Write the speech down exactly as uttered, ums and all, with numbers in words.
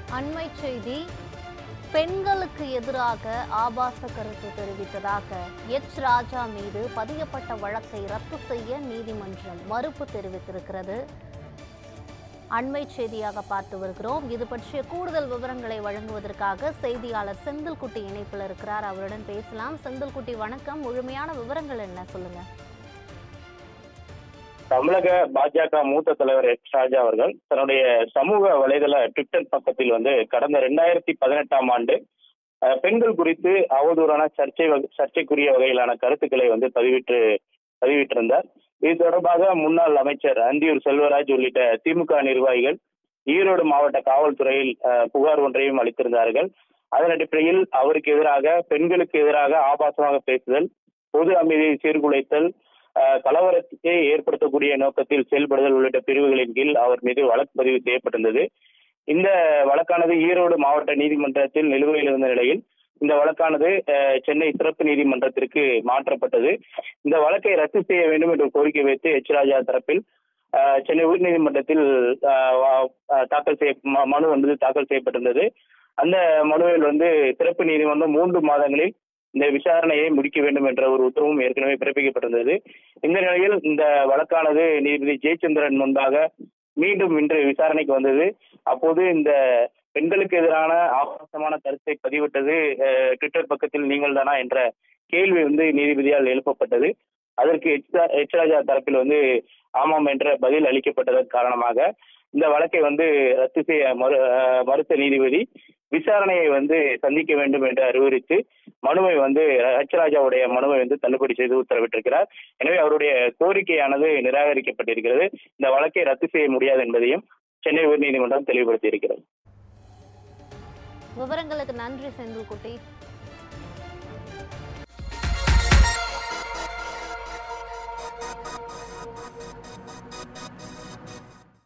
அண்மை செய்தி. பெண்களுக்கு எதிராக ஆபாச கருத்து தெரிவித்ததாக எச் ராஜா மீது பதியப்பட்ட வழக்கை ரத்து செய்ய நீதிமன்றம் மறுப்பு தெரிவித்திருக்கிறது. அண்மை செய்தியாக பார்த்து வருகிறோம். இது பற்றிய கூடுதல் விவரங்களை வழங்குவதற்காக செய்தியாளர் செந்தில்குட்டி இணைப்பில் இருக்கிறார். அவருடன் பேசலாம். செந்தில்குட்டி, வணக்கம். முழுமையான விவரங்கள் என்ன, சொல்லுங்க. தமிழக பாஜக மூத்த தலைவர் எச் ராஜா அவர்கள் தன்னுடைய சமூக வலைதள ட்விட்டர் பக்கத்தில் வந்து கடந்த இரண்டாயிரத்தி பதினெட்டாம் ஆண்டு பெண்கள் குறித்து அவதூறான சர்ச்சை சர்ச்சைக்குரிய வகையிலான கருத்துக்களை வந்து பதிவிட்டு பதிவிட்டிருந்தார். இது தொடர்பாக முன்னாள் அமைச்சர் அந்தியூர் செல்வராஜ் உள்ளிட்ட திமுக நிர்வாகிகள் ஈரோடு மாவட்ட காவல்துறையில் புகார் ஒன்றையும் அளித்திருந்தார்கள். அதன் அடிப்படையில் அவருக்கு எதிராக பெண்களுக்கு எதிராக ஆபாசமாக பேசுதல், பொது அமைதியை சீர்குலைத்தல், கலவரத்தை ஏற்படுத்தக்கூடிய நோக்கத்தில் செயல்படுதல் உள்ளிட்ட பிரிவுகளின் கீழ் அவர் மீது வழக்கு பதிவு செய்யப்பட்டிருந்தது. இந்த வழக்கானது ஈரோடு மாவட்ட நீதிமன்றத்தில் நிலுவையில் இருந்த நிலையில் இந்த வழக்கானது சென்னை சிறப்பு நீதிமன்றத்திற்கு மாற்றப்பட்டது. இந்த வழக்கை ரத்து செய்ய வேண்டும் என்று கோரிக்கை வைத்து எச் ராஜா தரப்பில் சென்னை உயர்நீதிமன்றத்தில் தாக்கல் செய்ய மனு வந்து தாக்கல் செய்யப்பட்டிருந்தது. அந்த மனுவில் வந்து சிறப்பு நீதிமன்றம் மூன்று மாதங்களில் இந்த விசாரணையை முடிக்க வேண்டும் என்ற ஒரு உத்தரவும் ஏற்கனவே பிறப்பிக்கப்பட்டிருந்தது. இந்த நிலையில் இந்த வழக்கானது நீதிபதி ஜெயச்சந்திரன் முன்பாக மீண்டும் இன்று விசாரணைக்கு வந்தது. அப்போது இந்த பெண்களுக்கு எதிரான ஆபாசமான கருத்தை பதிவிட்டது ட்விட்டர் பக்கத்தில் நீங்கள் தானா என்ற கேள்வி வந்து நீதிபதியால் எழுப்பப்பட்டது. அதற்கு எச் ராஜா தரப்பில் வந்து ஆமாம் என்ற பதில் அளிக்கப்பட்டதன் காரணமாக இந்த வழக்கை வந்து ரத்து செய்ய மறு மறுத்த நீதிபதி விசாரணையை வந்து சந்திக்க வேண்டும் என்று அறிவுறுத்தி மனுவை வந்து எச் ராஜாவுடைய மனுவை வந்து தள்ளுபடி செய்து உத்தரவிட்டிருக்கிறார். எனவே அவருடைய கோரிக்கையானது நிராகரிக்கப்பட்டிருக்கிறது. இந்த வழக்கை ரத்து செய்ய முடியாது என்பதையும் சென்னை உயர்நீதிமன்றம் தெளிவுபடுத்தி இருக்கிறது. விவரங்களுக்கு நன்றி செந்தில்குட்டி.